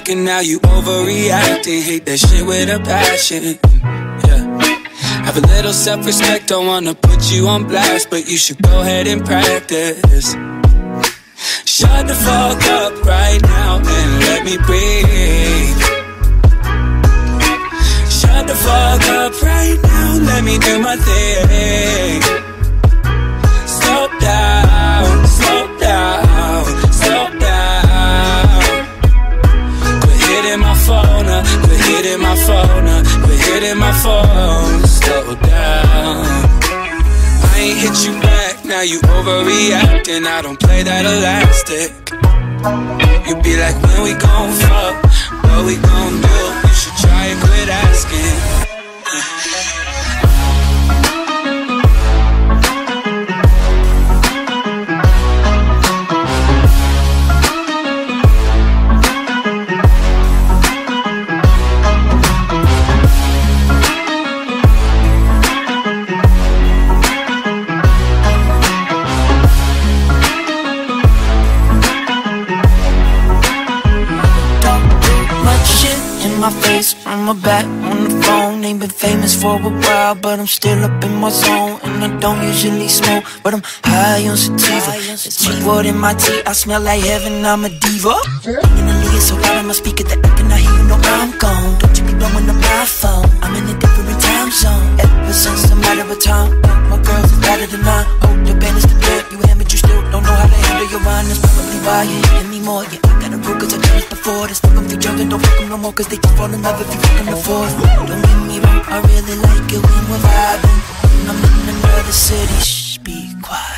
and now you overreacting. Hate that shit with a passion. Have a little self-respect, don't wanna put you on blast, but you should go ahead and practice. Shut the fuck up right now and let me breathe. Shut the fuck up right now, let me do my thing. Slow down, slow down, slow down. Quit hitting my phone up, quit hitting my phone up, quit hitting my phone. Slow down. I ain't hit you back, now you overreacting. I don't play that elastic. You be like, when we gon' fuck, what we gon' do? You should try and quit asking. My face from my back on the phone. Ain't been famous for a while, but I'm still up in my zone. And I don't usually smoke, but I'm high on sativa. There's G-Wood in my tea, I smell like heaven, I'm a diva. In the league so loud on my speaker that I cannot hear you know I'm gone. Don't you be blowing up my phone, I'm in a different time zone. Ever since I'm out of a town, my girls is better than mine. Oh, your band is the dirt, you hammered, you still don't know how to handle your wine. That's probably why you hitting me more. Yeah, I got a rule cause I done it before. That's fuck them for drunk and don't fuck them no more, cause they can fall in love if you fucking afford. Don't get me wrong, I really like it when we're vibing. When I'm in another city, shh, be quiet.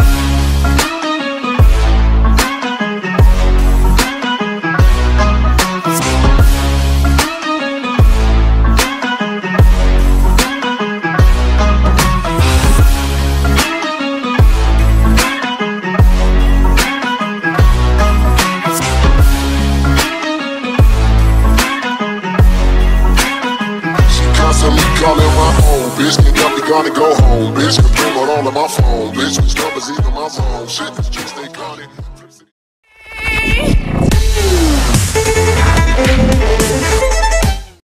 Calling my own, bitch, can got me gonna go home, bitch, can bring it all on my phone, bitch, which numbers even my phone, shit, this chick stay calling.